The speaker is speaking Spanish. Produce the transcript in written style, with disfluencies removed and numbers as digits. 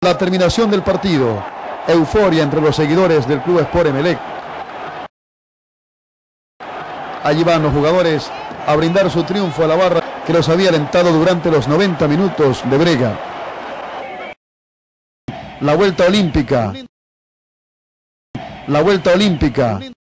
La terminación del partido, euforia entre los seguidores del Club Sport Emelec. Allí van los jugadores a brindar su triunfo a la barra que los había alentado durante los 90 minutos de brega. La vuelta olímpica. La vuelta olímpica.